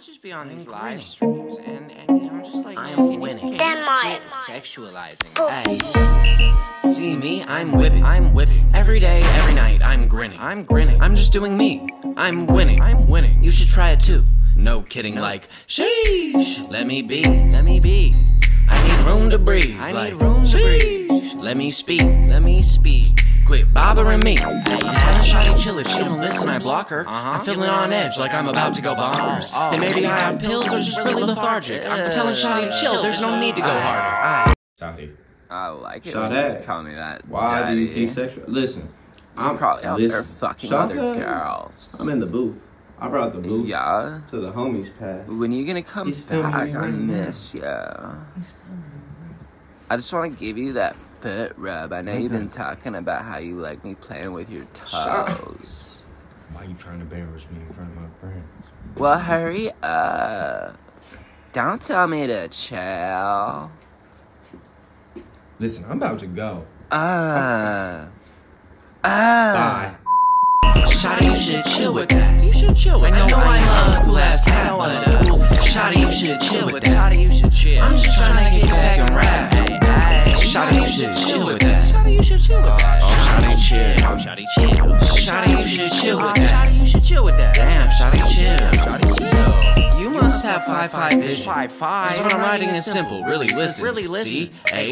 just be on these live streams and you know, just like I'm winning. Sexualizing. Hey, see me? I'm whipping. I'm whipping. Every day, every night, I'm grinning. I'm grinning. I'm just doing me. I'm winning. I'm winning. You should try it too. No kidding, like, sheesh, let me be. Let me be. I need room to breathe. I like, need room to breathe. Let me speak. Let me speak. Quit bothering me. I'm telling Shotty chill. If she don't listen, I block her. I'm feeling on edge like I'm about to go bonkers. And maybe I have pills or just really lethargic. I'm telling Shotty chill. There's no need to go harder. Shotty. I like it. Shotty. Call me that. Why Daddy. do you keep sexual? Listen, I'm probably out there fucking Shotty. other girls. I'm in the booth. I brought the booth Yeah. to the homies pad. When you gonna come He's filming back? me I right now. miss ya. I just want to give you that foot rub. I know you've been talking about how you like me playing with your toes. Why are you trying to embarrass me in front of my friends? Well, hurry up. Don't tell me to chill. Listen, I'm about to go. Bye. Shotty, you should chill with that. You should chill with I know that. I'm a cool ass cat, but Shotty, you should chill with that. Shotty, you should chill. I'm just trying to get back and rap. Hey, Shotty, you should chill with that. Shotty, you should chill with that. Oh, Shotty, chill. Shotty, chill. Shotty, you should chill with that. Shotty, you should chill with that. Damn, Shotty, chill. Shotty, chill. You must have 5'5" vision. 5'5". Because what I'm writing is simple. Really listen. Really listen.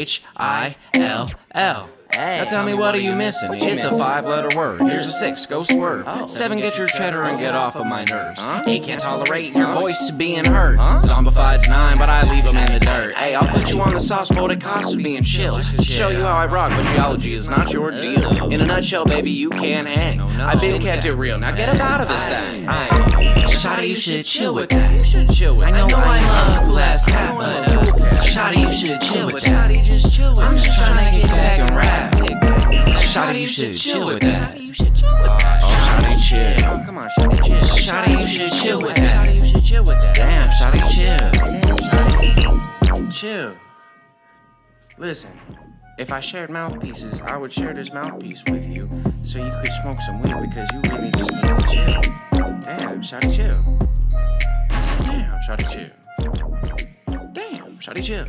CHILL. Now tell me, what are you missing? It's a 5-letter word. Here's a 6, go swerve. 7, get your cheddar and get off of my nerves. 8, can't tolerate your voice being heard. Zombified's 9, but I leave them in the dirt. Hey, I'll put you on the sauce boat at cost of being chill. Show you how I rock, but geology is not your deal. In a nutshell, baby, you can't hang. I've been kept it real, now get up out of this thing. Shotty, you should chill with that. You should chill with I know that. I'm a cool ass cat, but Shotty, you should chill with that. Shotty, just chill with I'm that. just trying to get back and rap. Shotty, you should chill with that. Shotty, you should chill with that. Oh, Shotty, chill. Oh, come on, Shotty, chill. Shotty, you should chill with that. Shotty, you should chill with that. Damn, Shotty, chill. Chill. Listen, if I shared mouthpieces, I would share this mouthpiece with you so you could smoke some weed because you really just need to chill. Damn, Shotty, chill. Damn, Shotty, chill. Damn, Shotty, chill.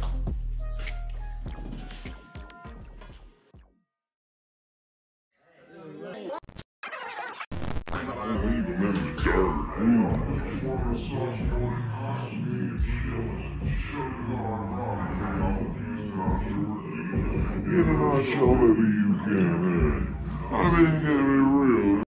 In a nutshell, baby, you can. I didn't get me real.